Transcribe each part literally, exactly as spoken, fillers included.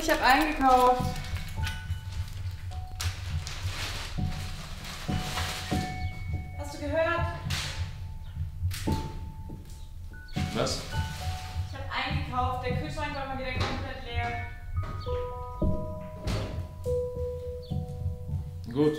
ich habe eingekauft. Hast du gehört? Was? Ich habe eingekauft. Der Kühlschrank war mal wieder komplett leer. Gut.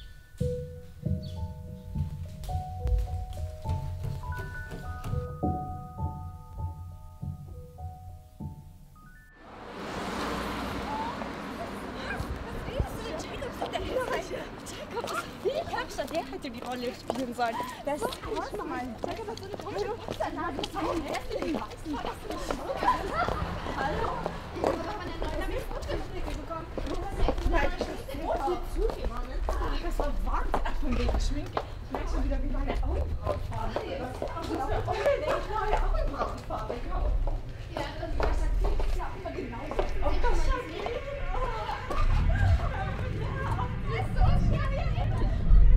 Der hätte die Rolle spielen sollen. Das ist auch mal. Jacob hat so eine komische Putzanlage. Das ist so hässlich. Hallo? Ich habe meine neue Putzanlage bekommen. Nein, ich muss zugeben. Das war Wahnsinn. Ach, von wegen Schminke. Ich merke schon wieder, wie meine Augenbrauenfarbe ist. Ich muss mir unbedingt neue Augenbrauenfarbe kaufen. Ja, das ist ja immer genauso. Oh, das ist ja lieb. Das ist so schwer wie immer.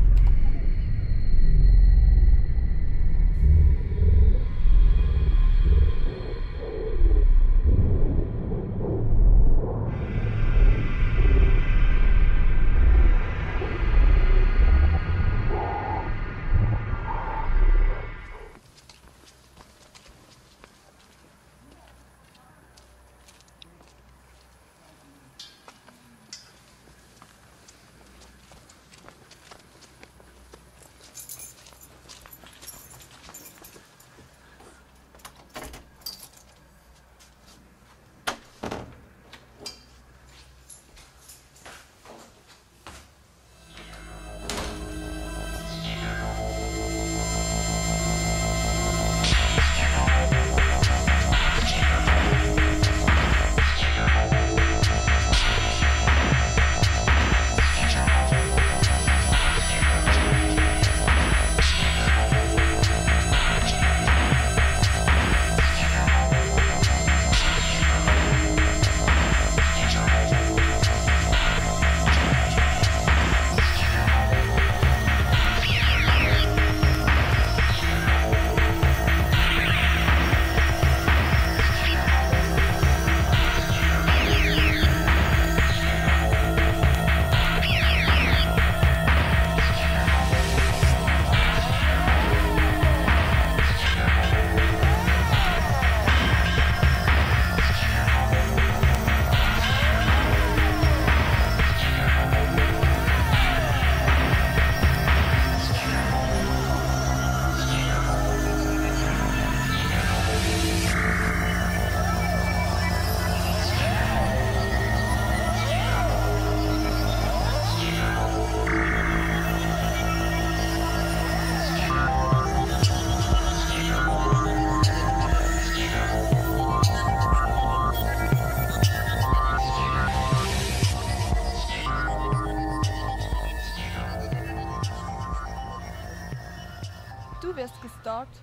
Du wirst gestalkt.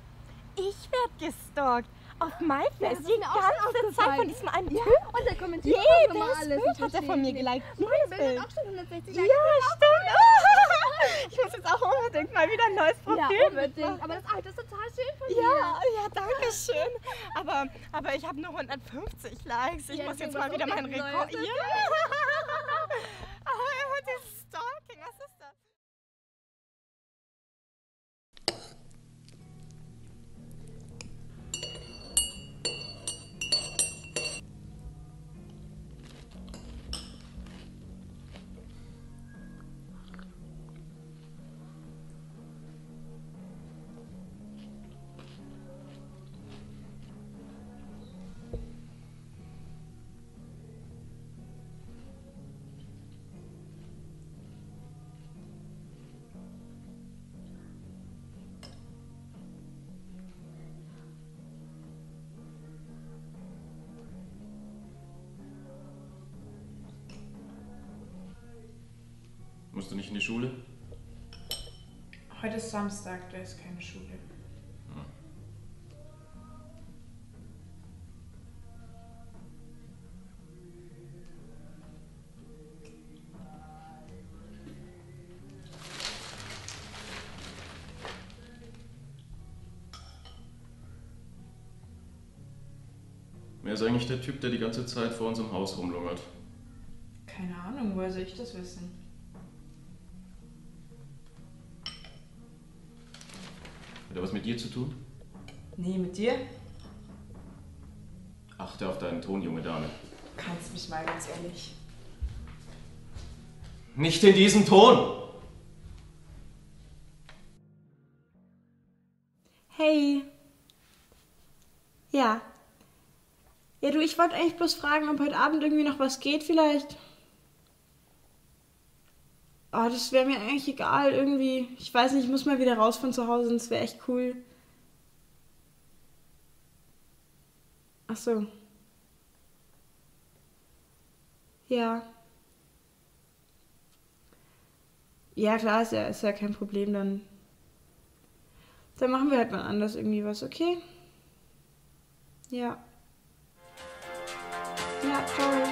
Ich werde gestalkt. Auf MyFest. Ja, die ganze Zeit von diesem einen Typ. Ja, und der kommentiert auch immer alles. Jedes Bild hat er von mir geliked. Jedes Bild hat auch schon hundertsechzig Ja, Likes. stimmt. Ich muss jetzt auch unbedingt mal wieder ein neues Profil Ja, unbedingt. Aber das alte ist total schön von dir. Ja, ja, danke schön. Aber, aber ich habe nur hundertfünfzig Likes. Ich Ja, muss jetzt du mal musst wieder auch meinen jetzt ein Rekord. neues Ja. Aber dieses Stalking, was ist das? Musst du nicht in die Schule? Heute ist Samstag, da ist keine Schule. Hm. Wer ist eigentlich der Typ, der die ganze Zeit vor unserem Haus rumlungert? Keine Ahnung, woher soll ich das wissen? Hat er was mit dir zu tun? Nee, mit dir? Achte auf deinen Ton, junge Dame. Kannst mich mal ganz ehrlich. Nicht in diesem Ton! Hey. Ja. Ja, du, ich wollte eigentlich bloß fragen, ob heute Abend irgendwie noch was geht vielleicht. Oh, das wäre mir eigentlich egal, irgendwie. Ich weiß nicht, ich muss mal wieder raus von zu Hause, das wäre echt cool. Ach so. Ja. Ja, klar, ist ja, ist ja kein Problem, dann. Dann machen wir halt mal anders irgendwie was, okay? Ja. Ja, ciao.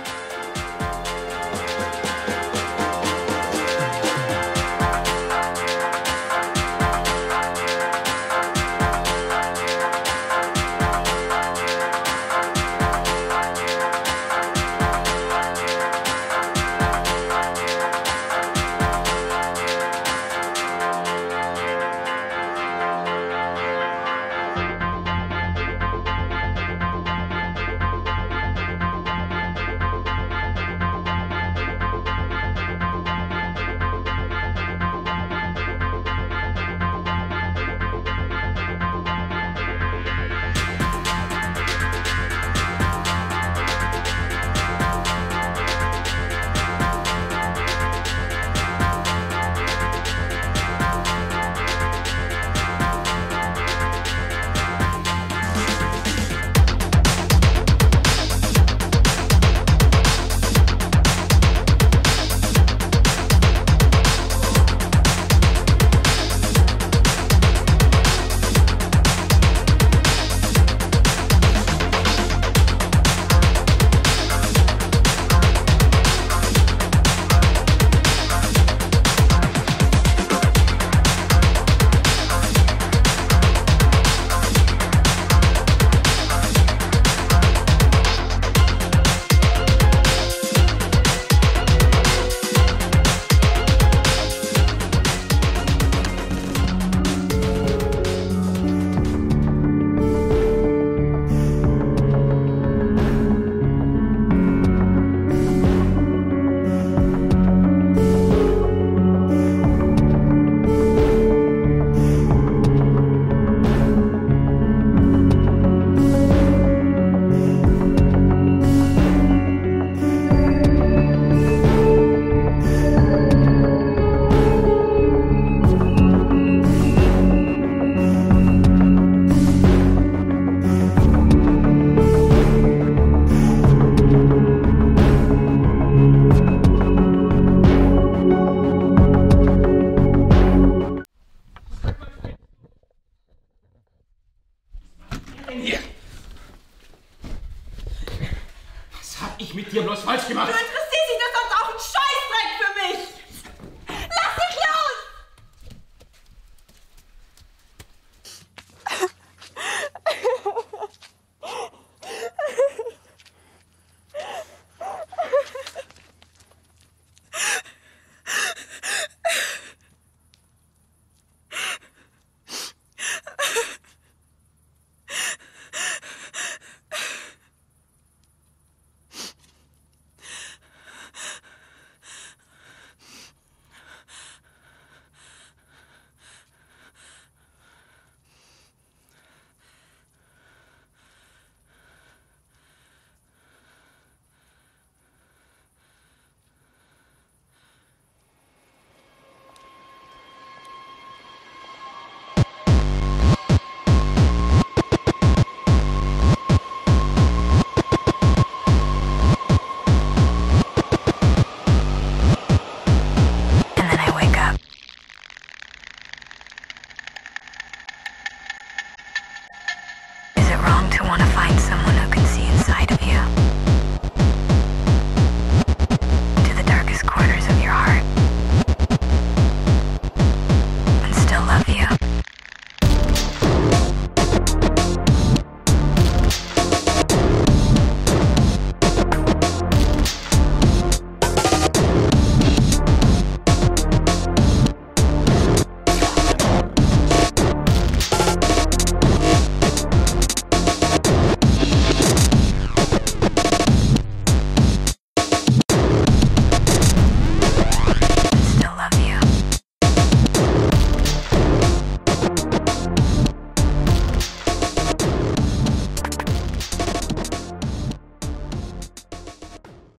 Was hab ich mit dir bloß falsch gemacht? Du